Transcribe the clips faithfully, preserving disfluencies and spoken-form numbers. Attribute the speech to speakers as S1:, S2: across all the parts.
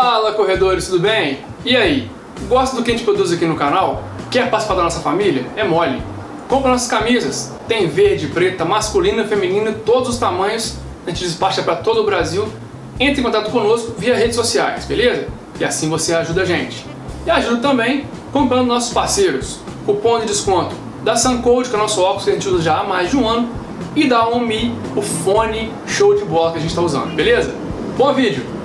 S1: Fala, corredores, tudo bem? E aí, gosta do que a gente produz aqui no canal? Quer participar da nossa família? É mole! Compra nossas camisas, tem verde, preta, masculina, feminina, todos os tamanhos, a gente despacha para todo o Brasil. Entre em contato conosco via redes sociais, beleza? E assim você ajuda a gente. E ajuda também comprando nossos parceiros. Cupom de desconto da Suncode, que é o nosso óculos que a gente usa já há mais de um ano, e da Onmi, o fone show de bola que a gente está usando, beleza? Bom vídeo!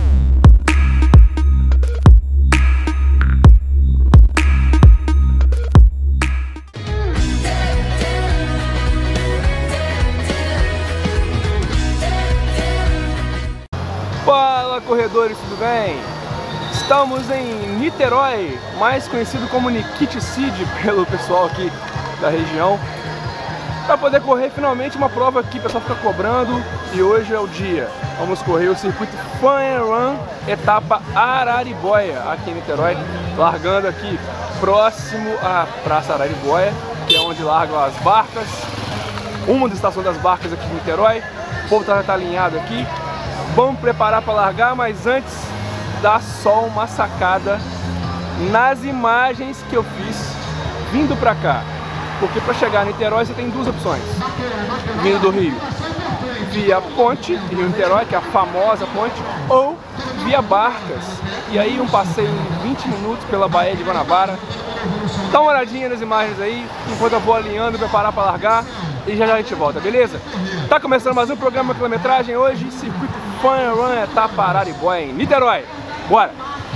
S2: Fala, corredores, tudo bem? Estamos em Niterói, mais conhecido como Nikit City pelo pessoal aqui da região, para poder correr finalmente uma prova que o pessoal fica cobrando, e hoje é o dia. Vamos correr o circuito Fun and Run, etapa Araribóia, aqui em Niterói, largando aqui próximo à Praça Araribóia, que é onde largam as barcas, uma das estações das barcas aqui em Niterói. O povo já está alinhado aqui. Vamos preparar para largar, mas antes dá só uma sacada nas imagens que eu fiz vindo para cá. Porque para chegar em Niterói você tem duas opções. Vindo do Rio via ponte, Rio-Niterói, que é a famosa ponte, ou via barcas. E aí um passeio em vinte minutos pela Baía de Guanabara. Dá uma olhadinha nas imagens aí, enquanto eu vou alinhando, preparar para largar. E já já a gente volta, beleza? Tá começando mais um programa quilometragem hoje, circuito Fun and Run, etapa Araribóia em Niterói. Bora!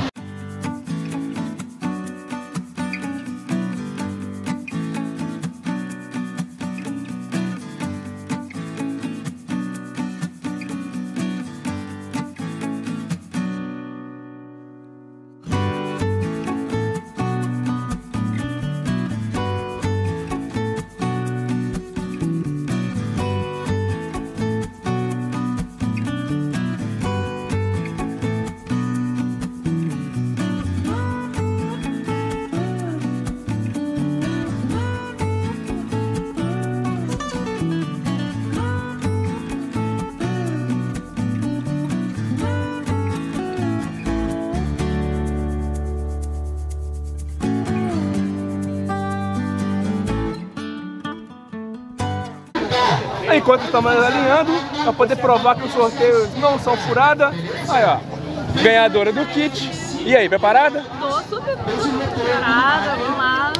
S2: Enquanto estamos alinhando, para poder provar que os sorteios não são furada. Aí, ó, ganhadora do kit. E aí, preparada?
S3: Tô super preparada, vamos lá.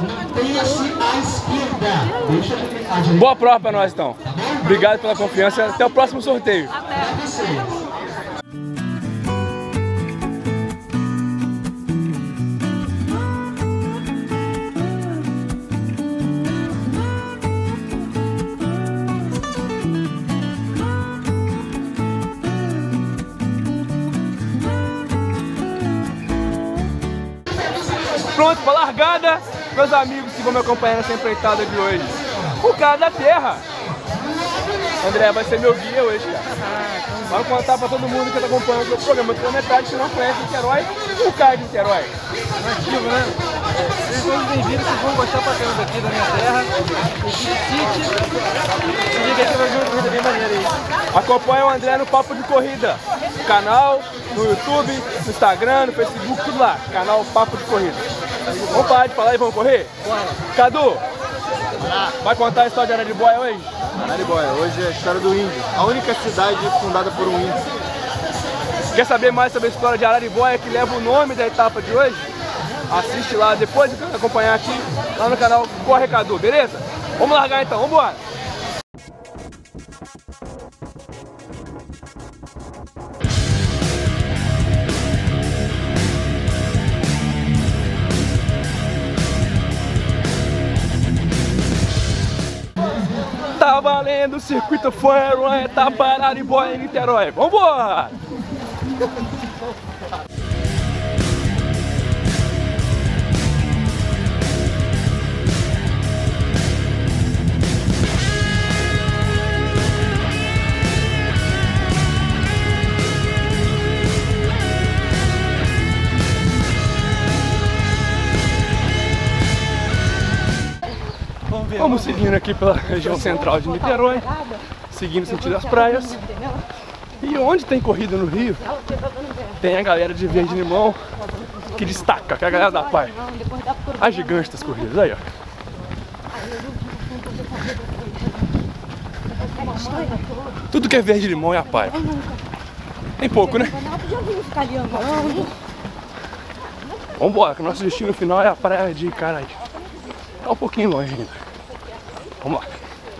S2: Boa prova para nós, então. Obrigado pela confiança. Até o próximo sorteio.
S3: Até.
S2: Pronto para largada, meus amigos que vão me acompanhar nessa empreitada de hoje. O cara da terra, André, vai ser meu guia hoje, cara. Vamos contar para todo mundo que está acompanhando o programa de quilometragem, que não conhece Niterói, o cara de Niterói.
S4: Nativo, né? Vocês todos bem-vindos, vocês vão gostar pra caramba aqui da minha terra, Nikit City. Se liga aqui, vai ver uma corrida bem maneira aí.
S2: Acompanha o André no Papo de Corrida, no canal, no YouTube, no Instagram, no Facebook, tudo lá. Canal Papo de Corrida. Vamos parar de falar e vamos correr?
S4: Bora.
S2: Cadu, vai contar a história de Araribóia hoje?
S4: Araribóia, hoje é a história do índio, a única cidade fundada por um índio.
S2: Quer saber mais sobre a história de Araribóia, que leva o nome da etapa de hoje? Assiste lá depois de acompanhar aqui, lá no canal Corre Cadu, beleza? Vamos largar então, vamos embora! Tá valendo o circuito Fun and Run, etapa Araribóia em Niterói. Vambora! Vamos seguindo aqui pela região central de Niterói, seguindo sentido das praias. E onde tem corrida no Rio, tem a galera de Verde Limão que destaca, que é a galera da Pai. A gigante das corridas, aí ó. Tudo que é Verde Limão é a Pai. Tem pouco, né? Vambora, que o nosso destino final é a praia de Icaraí. Tá um pouquinho longe ainda. Vamos lá.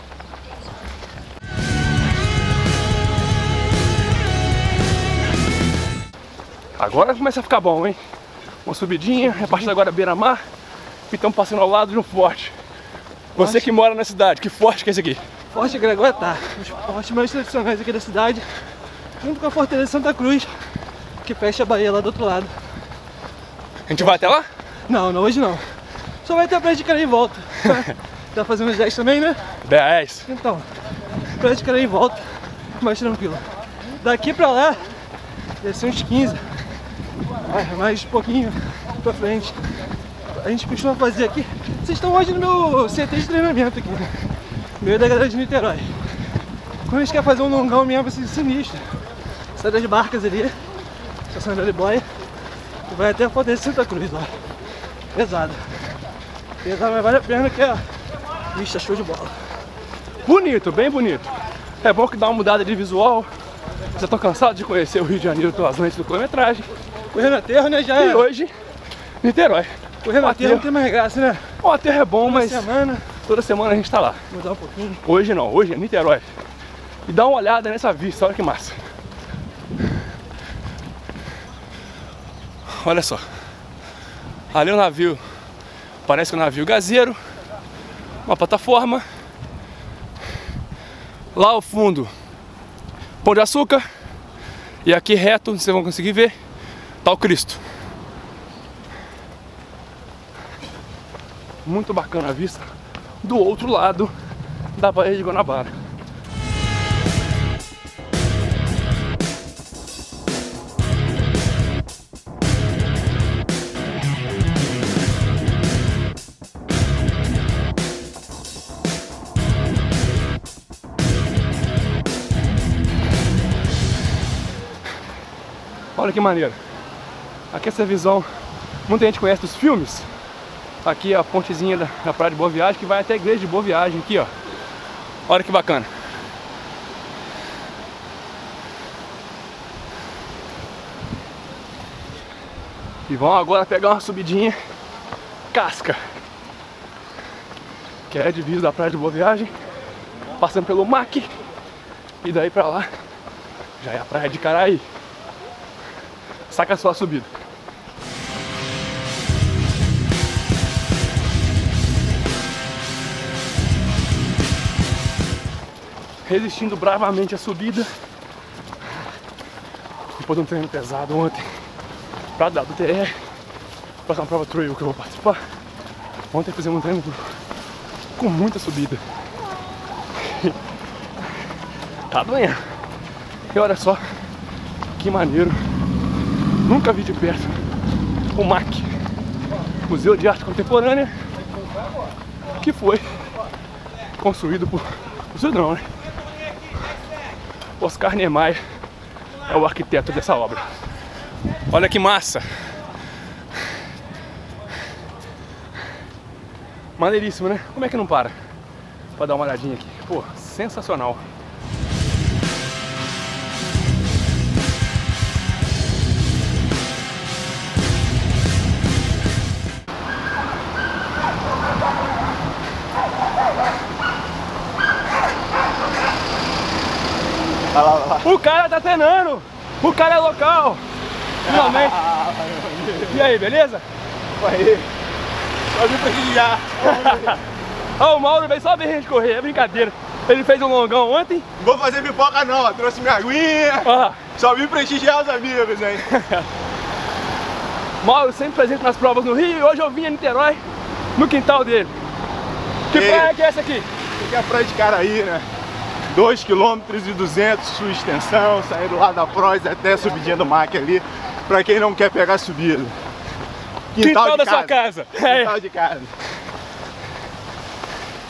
S2: Agora começa a ficar bom, hein? Uma subidinha, a partir de agora beira-mar. E estamos passando ao lado de um forte. Você que mora na cidade, que forte que é esse aqui?
S4: Forte Graguatá, os fortes mais tradicionais aqui da cidade, junto com a Fortaleza Santa Cruz, que fecha a Bahia lá do outro lado.
S2: A gente vai até lá?
S4: Não, não, hoje não. Só vai ter a Praia de Caraí em volta. Tá fazendo uns dez também, né?
S2: dez.
S4: Então, Praia de Caraí em volta, mais tranquilo. Daqui pra lá, deve ser uns quinze. Mais um pouquinho pra frente. A gente costuma fazer aqui. Vocês estão hoje no meu C T de treinamento aqui, né? Meio da galera de Niterói. Quando a gente quer fazer um longão mesmo assim, sinistro, sai das barcas ali, estação de boia, e vai até a Fortaleza Santa Cruz lá. Pesado. Pesado, mas vale a pena que é. Vixe, show de bola.
S2: Bonito, bem bonito. É bom que dá uma mudada de visual. Já tô cansado de conhecer o Rio de Janeiro pelas lentes do quilometragem.
S4: Correr na terra, né? Já é.
S2: E hoje, Niterói.
S4: Correr na terra não tem mais graça, né?
S2: O aterro é bom,
S4: Toda
S2: mas
S4: semana,
S2: toda semana a gente tá lá.
S4: mudar um pouquinho.
S2: Hoje não, hoje é Niterói. E dá uma olhada nessa vista, olha que massa. Olha só. Ali o navio, parece que é um navio gazeiro. Uma plataforma. Lá ao fundo, Pão de Açúcar. E aqui reto, vocês vão conseguir ver, tá o Cristo. Muito bacana a vista do outro lado da Baía de Guanabara. Olha que maneiro. Aqui essa visão, muita gente conhece dos filmes. Aqui é a pontezinha da, da Praia de Boa Viagem, que vai até a igreja de Boa Viagem aqui, ó. Olha que bacana. E vão agora pegar uma subidinha casca, que é a divisa da Praia de Boa Viagem, passando pelo M A C. E daí pra lá já é a Praia de Caraí. Saca só a subida. Resistindo bravamente a subida. Depois de um treino pesado ontem pra dar do T R, pra uma prova trail que eu vou participar. Ontem fizemos um treino com muita subida. Tá doendo. E olha só que maneiro. Nunca vi de perto o M A C, Museu de Arte Contemporânea, que foi construído por Museu não, né? Oscar Niemeyer é o arquiteto dessa obra. Olha que massa! Maneiríssimo, né? Como é que não para? Pra dar uma olhadinha aqui. Pô, sensacional!
S5: Vai lá, vai lá.
S2: O cara tá treinando! O cara é local! Finalmente! E aí, beleza?
S5: Aí. Só vim prestigiar.
S2: Ó, o Mauro veio só ver a gente correr, é brincadeira. Ele fez um longão ontem.
S5: Não vou fazer pipoca não, ó. Trouxe minha aguinha.
S2: Ah.
S5: Só vim prestigiar os amigos, hein?
S2: Mauro sempre presente nas provas no Rio e hoje eu vim a Niterói, no quintal dele. Que
S5: E...
S2: praia que é essa aqui?
S5: Essa aqui é a Praia de Caraí, né? dois quilômetros e duzentos sua extensão, saindo lá da Proz até a subidinha do M A C ali, pra quem não quer pegar subida.
S2: Quintal, quintal da
S5: casa.
S2: sua casa.
S5: Quintal
S2: É.
S5: de casa.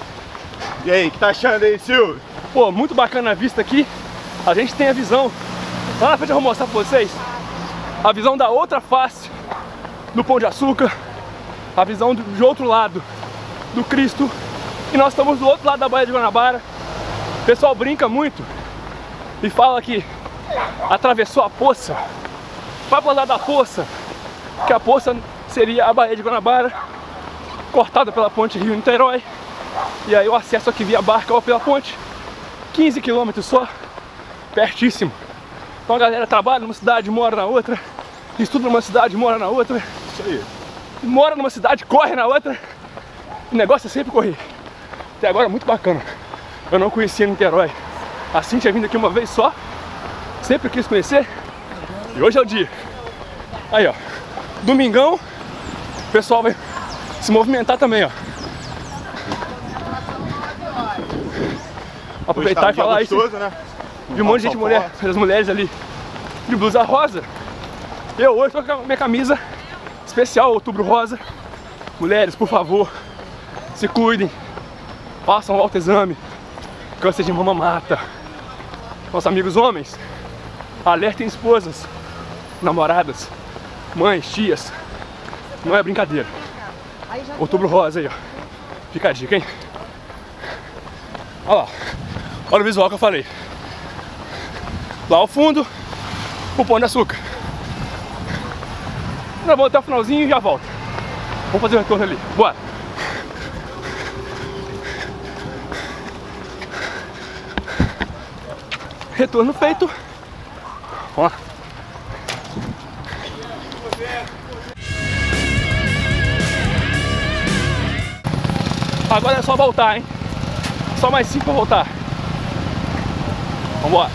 S5: E aí, o que tá achando aí, Silvio?
S2: Pô, muito bacana a vista aqui. A gente tem a visão Lá na frente eu vou mostrar pra vocês a visão da outra face do Pão de Açúcar, a visão do, de outro lado do Cristo. E nós estamos do outro lado da Baía de Guanabara. O pessoal brinca muito e fala que atravessou a poça, vai para o lado da poça, que a poça seria a Baía de Guanabara, cortada pela ponte Rio-Niterói, e aí o acesso aqui via barca ou pela ponte, quinze quilômetros só, pertíssimo. Então a galera trabalha numa cidade, mora na outra, estuda numa cidade, mora na outra,
S5: Isso aí.
S2: mora numa cidade, corre na outra, o negócio é sempre correr. Até agora é muito bacana. Eu não conhecia Niterói, assim tinha vindo aqui uma vez só, sempre quis conhecer, e hoje é o dia. Aí ó, domingão, o pessoal vai se movimentar também, ó. Aproveitar e falar isso.
S5: Gostoso, né?
S2: Vi um monte de gente, mulher, as mulheres ali de blusa rosa. Eu hoje tô com a minha camisa especial, Outubro Rosa. Mulheres, por favor, se cuidem, façam o autoexame. Câncer de mama mata. Nossos amigos homens, alertem esposas, namoradas, mães, tias. Não é brincadeira. Outubro Rosa aí, ó. Fica a dica, hein? Olha lá. Olha o visual que eu falei. Lá ao fundo, o Pão de Açúcar. Nós vamos até o finalzinho e já volto. Vamos fazer um retorno ali. Bora! Retorno feito. Ó. Agora é só voltar, hein? Só mais cinco pra voltar. Vambora.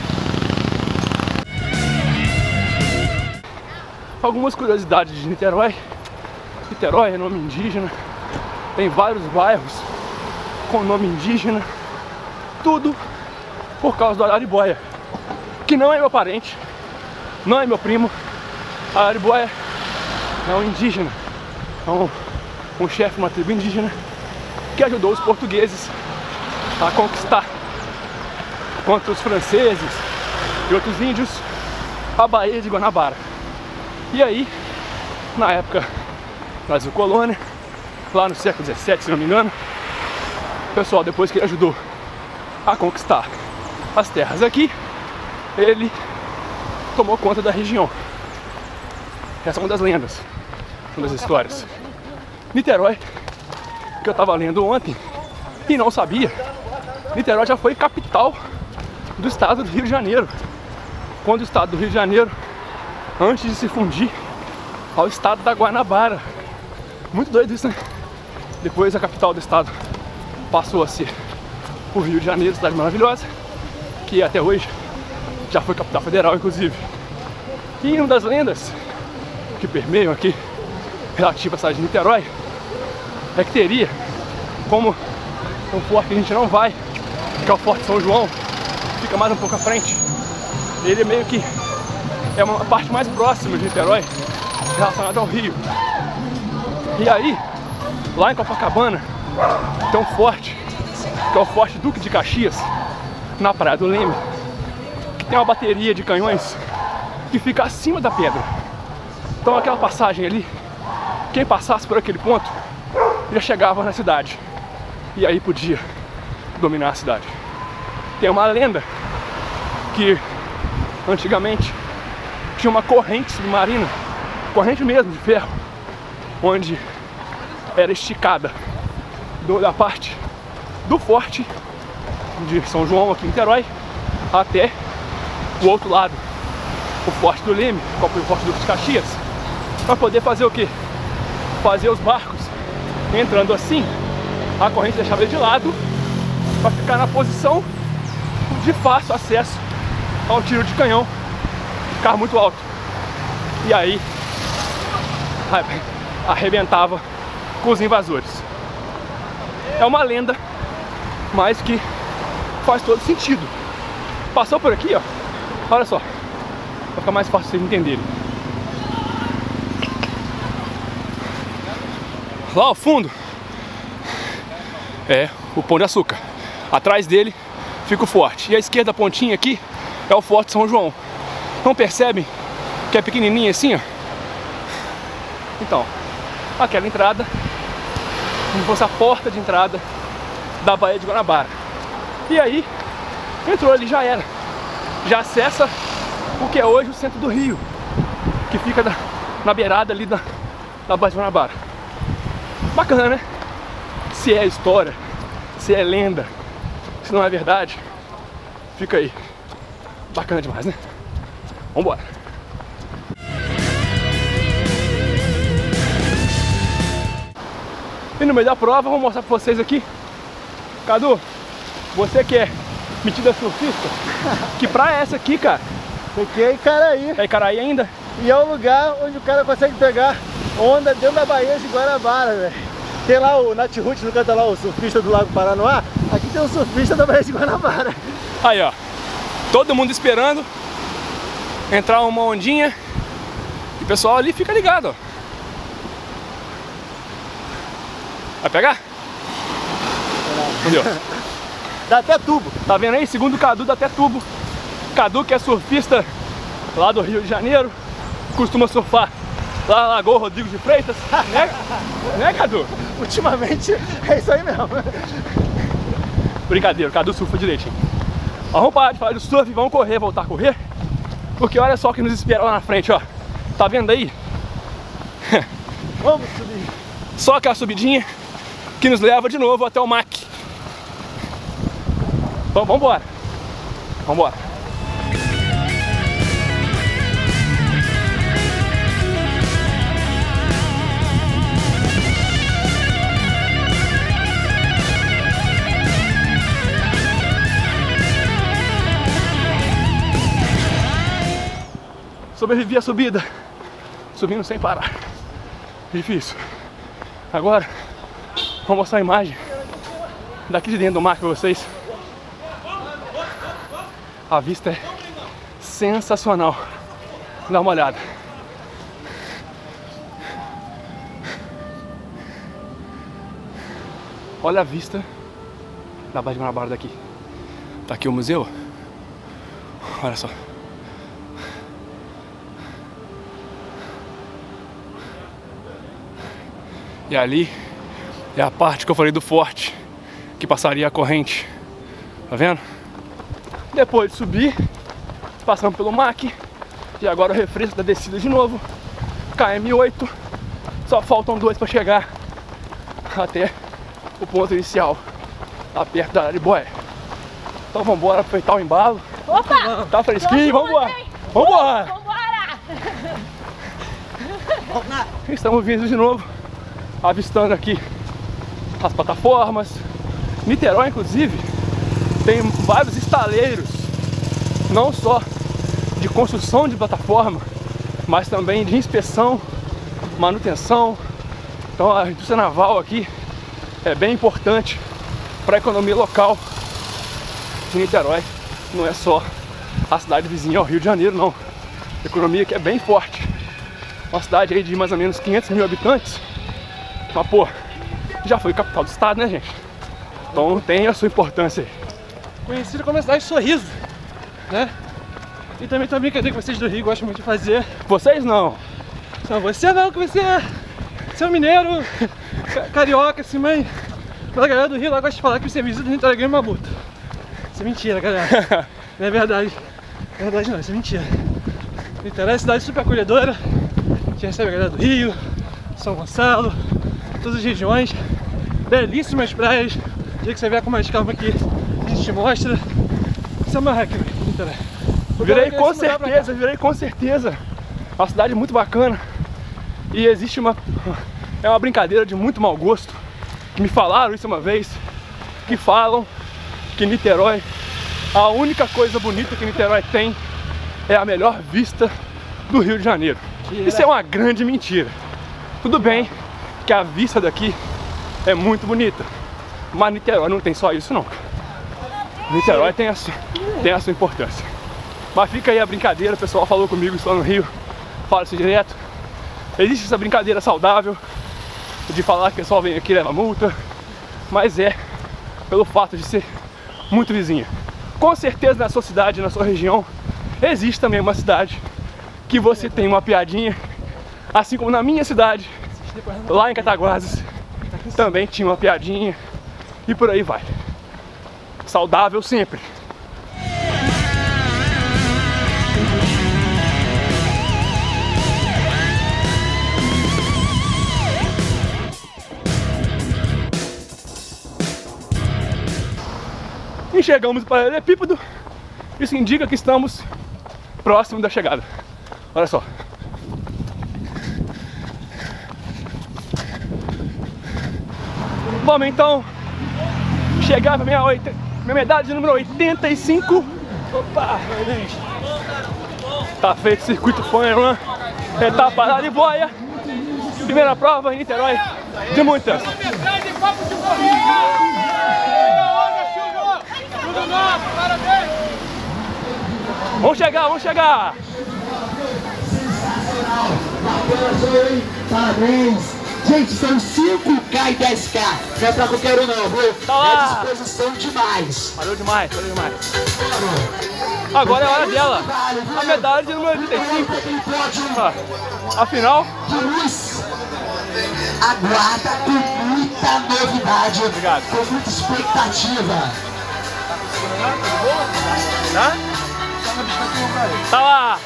S2: Algumas curiosidades de Niterói. Niterói é nome indígena. Tem vários bairros com nome indígena. Tudo por causa do Araribóia, que não é meu parente, não é meu primo. Araribóia é um indígena, é um, um chefe de uma tribo indígena que ajudou os portugueses a conquistar contra os franceses e outros índios a Baía de Guanabara. E aí, na época do Brasil colônia, lá no século dezessete, se não me engano, o pessoal, depois que ele ajudou a conquistar as terras aqui, ele tomou conta da região. Essa é uma das lendas, uma das histórias. Niterói, que eu estava lendo ontem e não sabia, Niterói já foi capital do estado do Rio de Janeiro, quando o estado do Rio de Janeiro, antes de se fundir ao estado da Guanabara. Muito doido isso, né? Depois a capital do estado passou a ser o Rio de Janeiro, cidade maravilhosa, que até hoje já foi capital federal, inclusive. E uma das lendas que permeiam aqui relativa à cidade de Niterói é que teria, como um forte que a gente não vai, que é o Forte São João, fica mais um pouco à frente. Ele é meio que é uma parte mais próxima de Niterói relacionada ao Rio. E aí, lá em Copacabana, tem um forte, que é o Forte Duque de Caxias, na Praia do Leme, que tem uma bateria de canhões que fica acima da pedra. Então aquela passagem ali, quem passasse por aquele ponto já chegava na cidade, e aí podia dominar a cidade. Tem uma lenda que antigamente tinha uma corrente submarina, corrente mesmo de ferro, onde era esticada do, da parte do forte de São João aqui em Niterói até o outro lado, o Forte do Leme, o Forte do Caxias, para poder fazer o que? Fazer os barcos entrando assim, a corrente deixava ele de lado para ficar na posição de fácil acesso ao tiro de canhão, ficar muito alto, e aí arrebentava com os invasores. É uma lenda, mas que faz todo sentido. Passou por aqui, ó, olha só, vai ficar mais fácil vocês entenderem. Lá ao fundo é o Pão de Açúcar, atrás dele fica o forte, e à esquerda, a pontinha aqui, é o Forte São João. Não percebem que é pequenininha assim, ó? Então, aquela entrada, como se fosse a porta de entrada da Baía de Guanabara. E aí, entrou ali, já era. Já acessa o que é hoje o centro do Rio, que fica na, na beirada ali da, da Baía de Guanabara. Bacana, né? Se é história, se é lenda, se não é verdade, fica aí. Bacana demais, né? Vambora! E no meio da prova, vou mostrar pra vocês aqui. Cadu, você que é metida surfista, que praia é essa aqui, cara?
S4: Aqui é Icaraí.
S2: É Icaraí ainda?
S4: E é o lugar onde o cara consegue pegar onda dentro da Baía de Guanabara, velho. Tem lá o Nat Roots, no canto lá, o surfista do Lago Paranoá. Aqui tem um surfista da Baía de Guanabara.
S2: Aí, ó. Todo mundo esperando entrar uma ondinha. E o pessoal ali fica ligado, ó. Vai pegar? Entendeu?
S4: Dá até tubo.
S2: Tá vendo aí? Segundo o Cadu, dá até tubo. Cadu, que é surfista lá do Rio de Janeiro, costuma surfar lá na Lagoa Rodrigo de Freitas. Né, né, Cadu?
S4: Ultimamente é isso aí mesmo.
S2: Brincadeira, o Cadu surfa direitinho. Mas vamos parar de falar de surf e vamos correr, voltar a correr. Porque olha só o que nos espera lá na frente, ó. Tá vendo aí?
S4: Vamos subir.
S2: Só aquela subidinha que nos leva de novo até o M A C. Então vamos embora. Vamos embora. Sobrevivi a subida, subindo sem parar. Difícil. Agora, vou mostrar a imagem daqui de dentro do mar para vocês. A vista é sensacional. Dá uma olhada. Olha a vista da Baía de Guanabara daqui. Tá aqui o museu. Olha só. E ali é a parte que eu falei do forte, que passaria a corrente. Tá vendo? Depois de subir, passamos pelo M A C. E agora o refresco da descida de novo. K M oito. Só faltam dois para chegar até o ponto inicial, lá perto da Arariboé. Então vamos embora aproveitar o embalo.
S3: Opa!
S2: Tá fresquinho, vamos embora! Vamos embora!
S3: Vambora!
S2: Estamos vindo de novo, avistando aqui as plataformas. Niterói, inclusive, tem vários estaleiros, não só de construção de plataforma, mas também de inspeção, manutenção. Então a indústria naval aqui é bem importante para a economia local de Niterói. Não é só a cidade vizinha ao Rio de Janeiro, não. A economia aqui é bem forte. Uma cidade aí de mais ou menos quinhentos mil habitantes. Mas, pô, já foi capital do estado, né, gente? Então tem a sua importância aí.
S4: Conhecido como a cidade de Sorriso, né? E também tem uma brincadeira que vocês do Rio gostam muito de fazer.
S2: Vocês não.
S4: Não, você não, que você é, você é um mineiro, carioca, assim, mas a galera do Rio lá gosta de falar que você visita o Niterói ganha uma multa. Isso é mentira, galera. Não é verdade. Não é verdade não, isso é mentira. Niterói é uma cidade super acolhedora, que recebe a galera do Rio, São Gonçalo, todas as regiões. Belíssimas praias. O dia que você vier com mais calma aqui, a gente te mostra. Isso é uma hack, Niterói.
S2: Virei com certeza, virei com certeza. Uma cidade muito bacana. E existe uma... é uma brincadeira de muito mau gosto. Que me falaram isso uma vez. Que falam que Niterói, a única coisa bonita que Niterói tem é a melhor vista do Rio de Janeiro. Isso é uma grande mentira. Tudo bem que a vista daqui é muito bonita, mas Niterói não tem só isso não. Niterói tem a, sua, tem a sua importância. Mas fica aí a brincadeira, o pessoal falou comigo isso lá no Rio, fala isso direto. Existe essa brincadeira saudável de falar que o pessoal vem aqui e leva multa, mas é pelo fato de ser muito vizinha. Com certeza na sua cidade, na sua região, existe também uma cidade que você tem uma piadinha, assim como na minha cidade, lá em Cataguases, também tinha uma piadinha e por aí vai. Saudável sempre. Enxergamos o paralelepípedo, isso indica que estamos próximo da chegada. Olha só. Vamos então chegar para minha, minha medalha de número oitenta e cinco. Opa! Tá feito o circuito Fun Run, etapa Arariboia. Primeira prova em Niterói de muitas. Vamos chegar, vamos chegar!
S6: Parabéns! Gente, são cinco K e dez K. Não é pra qualquer um não, viu?
S2: Tá lá.
S6: É disposição demais.
S2: Valeu demais, valeu demais. Agora é a hora dela. A medalha de número oitenta e cinco. Ah, afinal...
S6: Luz, aguarda com muita novidade.
S2: Obrigado.
S6: Com muita expectativa.
S2: Tá? Tá lá!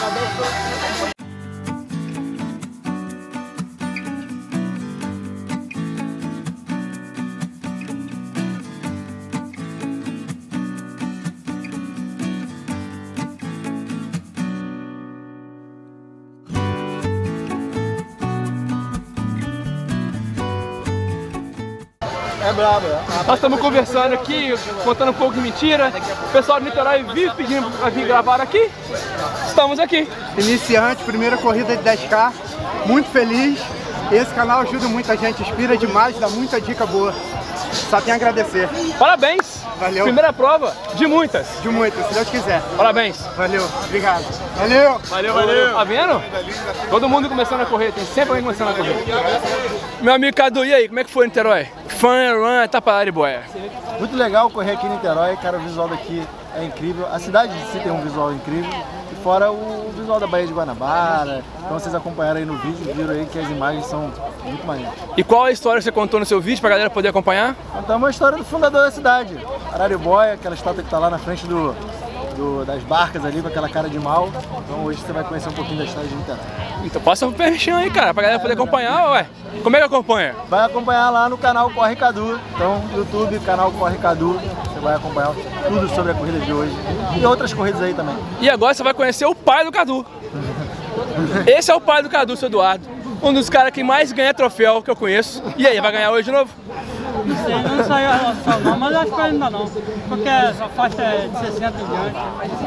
S4: É brabo, é.
S2: Nós estamos conversando aqui, contando um pouco de mentira. O pessoal de Niterói vive pedindo para vir gravar aqui. Estamos aqui.
S7: Iniciante, primeira corrida de dez K, muito feliz. Esse canal ajuda muita gente, inspira demais, dá muita dica boa. Só tenho a agradecer.
S2: Parabéns!
S7: Valeu.
S2: Primeira prova de muitas.
S7: De muitas, se Deus quiser.
S2: Parabéns!
S7: Valeu, obrigado. Valeu!
S2: Valeu, valeu! Tá vendo? Todo mundo começando a correr, tem sempre alguém começando a correr. Meu amigo Cadu, e aí, como é que foi Niterói? Fun Run, etapa Arariboia.
S8: Muito legal correr aqui em Niterói, cara, o visual daqui é incrível. A cidade em si tem um visual incrível. E fora o visual da Baía de Guanabara. Então vocês acompanharam aí no vídeo, viram aí que as imagens são muito maneiras.
S2: E qual a história que você contou no seu vídeo pra galera poder acompanhar?
S8: Contamos a história do fundador da cidade, Arariboia, aquela estátua que tá lá na frente do, do, das barcas ali com aquela cara de mal. Então hoje você vai conhecer um pouquinho da história de Niterói.
S2: Então passa o perchão aí, cara, pra galera poder acompanhar, ué. Como é que acompanha?
S8: Vai acompanhar lá no canal Corre Cadu. Então, YouTube, canal Corre Cadu. Você vai acompanhar tudo sobre a corrida de hoje. E outras corridas aí também.
S2: E agora você vai conhecer o pai do Cadu. Esse é o pai do Cadu, seu Eduardo. Um dos caras que mais ganha troféu que eu conheço. E aí, vai ganhar hoje de novo?
S3: Não sei, não saiu a relação não, mas acho que ainda não. Porque essa faixa é de sessenta em diante.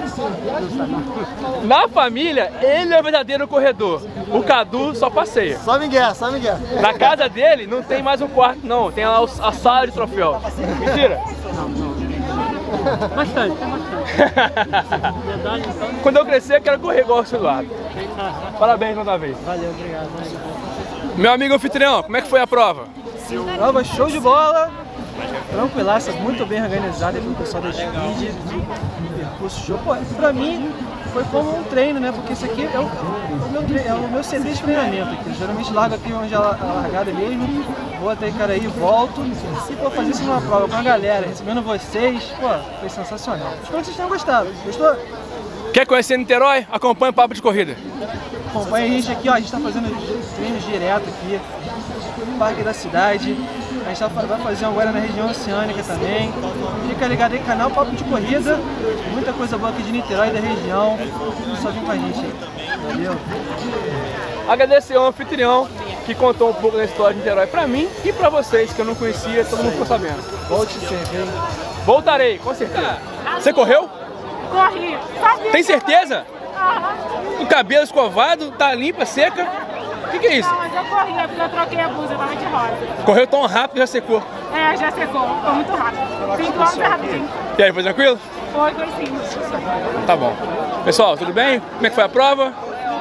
S2: Na família, ele é o verdadeiro corredor. O Cadu só passeia.
S8: Só Miguel, só Miguel.
S2: Na casa dele não tem mais um quarto, não. Tem lá a sala de troféu. Mentira?
S3: Bastante, tem bastante. Verdade, então.
S2: Quando eu crescer, eu quero correr igual o seu Eduardo. Parabéns mais uma vez.
S3: Valeu, obrigado.
S2: Meu amigo anfitrião, como é que foi a prova?
S4: Prova show de bola, tranquilaça, muito bem organizada pelo pessoal da Speed, percurso show. Pô, pra mim foi como um treino, né? Porque isso aqui é o, o meu, tre- é o meu C D de treinamento aqui. Eu geralmente largo aqui onde é a largada mesmo, vou até cara aí, volto. E pô, fazer isso numa prova com a galera, recebendo vocês, pô, foi sensacional. Espero que vocês tenham gostado. Gostou?
S2: Quer conhecer Niterói? Acompanha o Papo de Corrida.
S4: Acompanha a gente aqui, ó, a gente tá fazendo treinos direto aqui no Parque da Cidade. A gente tá, vai fazer um agora na região oceânica também. Fica ligado aí, canal Papo de Corrida. Muita coisa boa aqui de Niterói e da região. Só vem com a gente aí. Valeu.
S2: Agradecer ao anfitrião que contou um pouco da história de Niterói pra mim e pra vocês, que eu não conhecia, todo mundo ficou sabendo.
S4: Volte sempre, hein?
S2: Voltarei, com certeza. Você correu?
S9: Corri. Sabia
S2: Tem
S9: que eu
S2: certeza?
S9: Aham.
S2: O cabelo escovado, tá limpa, seca. O que, que é isso?
S9: Não, mas eu corri, é porque eu troquei a blusa, eu tava de rosa.
S2: Correu tão rápido que já secou.
S9: É, já secou, foi muito rápido. cinco quilômetros é rapidinho.
S2: E aí, foi tranquilo?
S9: Foi, foi sim.
S2: Tá bom. Pessoal, tudo bem? Como é que foi a prova?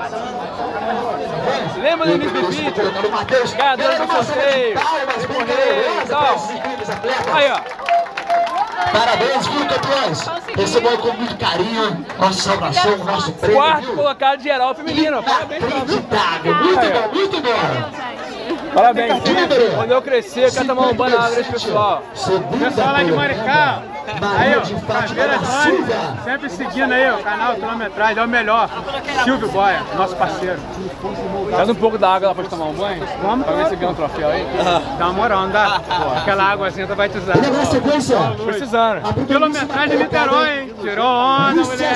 S2: Lembra do início do vídeo? Ganhadora do sorteio, correr e tal. Aí, ó.
S6: Parabéns, viu, campeões? Recebam com muito carinho, nossa saudação, nosso prêmio.
S2: Quarto colocado geral feminino. Parabéns,
S6: Inacreditável, muito bom, muito bom.
S2: Parabéns. Quando eu crescer, eu quero tomar um banho na água desse pessoal.
S10: Pessoal lá de Maricá, aí ó, Caveira Tony, sempre seguindo aí o canal Quilometragem, é o melhor. Silvio Boia, nosso parceiro.
S2: Traz um pouco da água lá pra gente tomar um banho?
S10: Vamos
S2: pra ver se ganha um troféu aí.
S10: Dá uma moral, não dá? Aquela águazinha vai te usar.
S2: Precisando.
S10: Quilometragem de Niterói, hein? Tirou onda, mulher.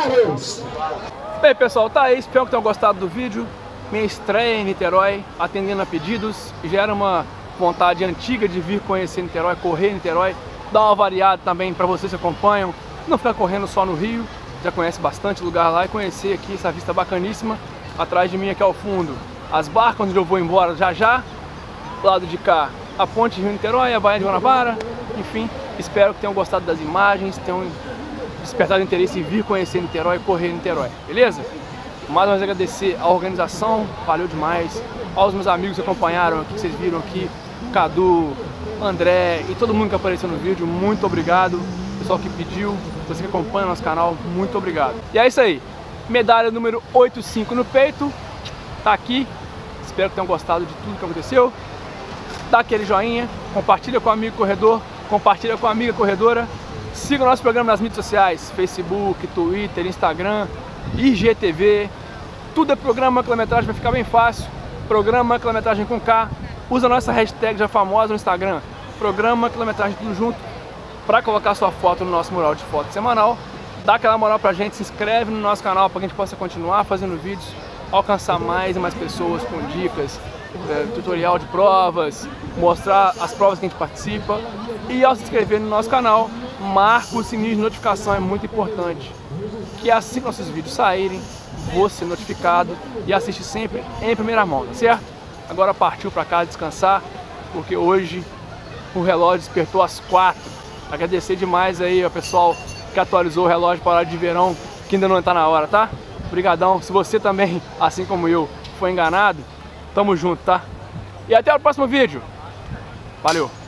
S2: Bem, pessoal, tá aí. Espero que tenham gostado do vídeo. Minha estreia em Niterói, atendendo a pedidos. Já era uma vontade antiga de vir conhecer Niterói, correr em Niterói. Dar uma variada também para vocês que acompanham. Não ficar correndo só no Rio. Já conhece bastante lugar lá e conhecer aqui essa vista bacaníssima. Atrás de mim aqui ao fundo, as barcas onde eu vou embora já já. Do lado de cá, a ponte Rio-Niterói, a Baía de Guanabara. Enfim, espero que tenham gostado das imagens, tenham despertado interesse em vir conhecer Niterói e correr em Niterói, beleza? Mais uma vez agradecer a organização, valeu demais. Aos meus amigos que acompanharam aqui, que vocês viram aqui, Cadu, André e todo mundo que apareceu no vídeo, muito obrigado. Pessoal que pediu, você que acompanha nosso canal, muito obrigado. E é isso aí, medalha número oitenta e cinco no peito, tá aqui. Espero que tenham gostado de tudo que aconteceu. Dá aquele joinha, compartilha com o amigo corredor, compartilha com a amiga corredora. Siga o nosso programa nas mídias sociais, Facebook, Twitter, Instagram, I G T V. Tudo é programa Quilometragem, vai ficar bem fácil. Programa Quilometragem com K. Usa a nossa hashtag já famosa no Instagram, Programa Quilometragem tudo junto, para colocar sua foto no nosso mural de foto semanal. Dá aquela moral pra gente, se inscreve no nosso canal para que a gente possa continuar fazendo vídeos, alcançar mais e mais pessoas com dicas, é, tutorial de provas, mostrar as provas que a gente participa. E ao se inscrever no nosso canal, marca o sininho de notificação, é muito importante. Que assim que nossos vídeos saírem, você ser notificado e assiste sempre em primeira mão, tá certo? Agora partiu para casa descansar, porque hoje o relógio despertou às quatro. Agradecer demais aí ao pessoal que atualizou o relógio para a hora de verão, que ainda não está na hora, tá? Obrigadão. Se você também, assim como eu, foi enganado, tamo junto, tá? E até o próximo vídeo. Valeu!